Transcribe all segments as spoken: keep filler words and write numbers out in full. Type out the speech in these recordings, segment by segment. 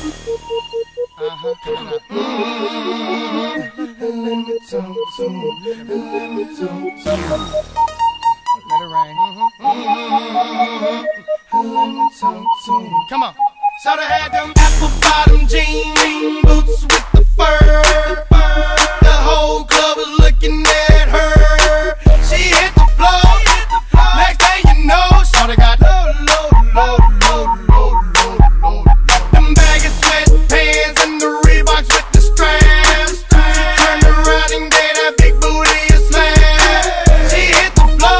Uh-huh. Let me talk to you. Let me talk to you. Let it rain. Let me talk to you. Come on. So they had them apple bottom jean boots with the fur. The whole club was looking at her. She hit the floor. Next thing you know, so they got low, low, low, low, low, low, low. Them baggy sweatpants and the Reeboks with the straps. Turned around and gave that big booty a slam. She hit the floor.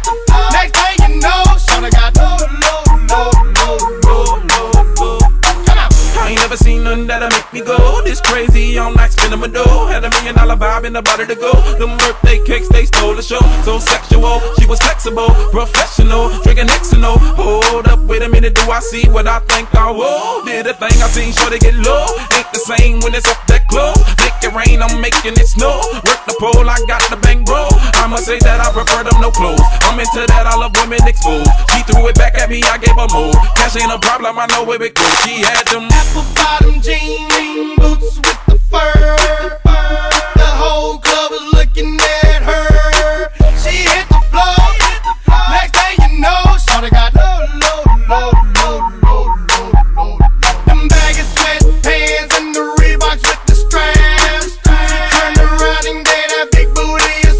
Next thing you know, so they got low, low, low, low, low, low, low. Come on. I ain't never seen nothing that'll make me go this crazy all night spinning my dough. Had a million dollar vibe in the body to go. Them birthday cakes, they stole the show. So sexual, she was flexible, professional, drinking Xano. Hold up, wait a minute, do I see what I think I will? Did a thing I seen, sure to get low. Ain't the same when it's up that close. Make it rain, I'm making it snow. Work the pole, I got the bang bro. I must say that I prefer them no clothes. I'm into that, I love women exposed. She threw it back at me, I gave her more. Cash ain't a problem, I know where it goes. She had them apple bottom jean boots with the fur. The whole club was looking at her. She hit the floor. Next thing you know, so they got low, low, low, low, low, low, low. Them baggy sweatpants and the Reeboks with the straps. Turned around and gave that big booty a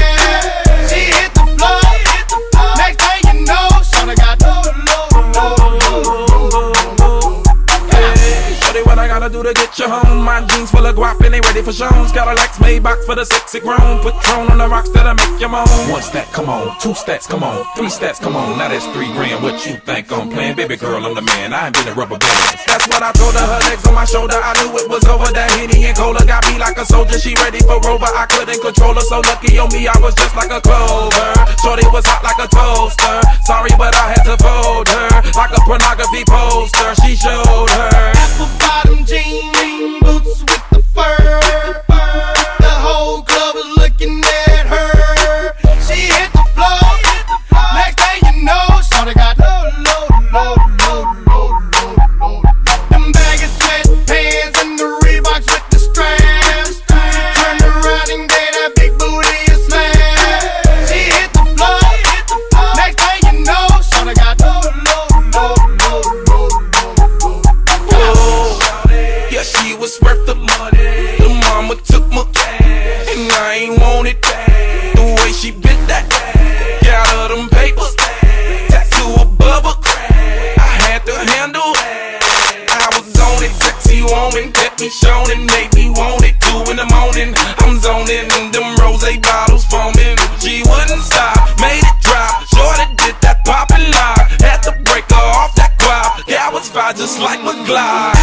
slam. She hit the floor. Next thing you know, so they got low, low, low, low, low. Hey, shorty, what I gotta do to get you home? My jeans full of guap and they ready for shows. Got a Lex Maybach for the sexy grown. Patron on the rocks that'll make you moan. One stat, come on. Two stats, come on. Three stats, come on. Now that's three grand. What you think I'm playing? Baby girl, I'm the man. I ain't been a rubber band. That's what I told her. Her legs on my shoulder. I knew it was over. That Henny and Cola got me like a soldier. She ready for Rover. I couldn't control her. So lucky on me, I was just like a clover. Shorty was hot like a toaster. Sorry, but I had to fold her like a pornography poster. She showed her apple bottom jean boots with the fur. The whole club was looking at her. She hit the floor. Next thing you know, so they got low, low, low, low, low, low, low. Them baggy sweatpants and the Reeboks with the straps. Turned around and gave that big booty a slam. She hit the floor. Next thing you know, so they got low, low, low, low, low, low, low. yeah, she was worth the money. The mama took my cash, and I ain't want it back. The way she bit that ass, got her them papers, tattoo above her crack. I had to handle that. I was on it, sexy woman, kept me showing, and made me want it. Two in the morning, I'm zoning, and them rose bottles foaming. She wouldn't stop, made it drop. Shorty did that pop and lock, had to break her off that quad. Yeah, I was fine just like McGlide.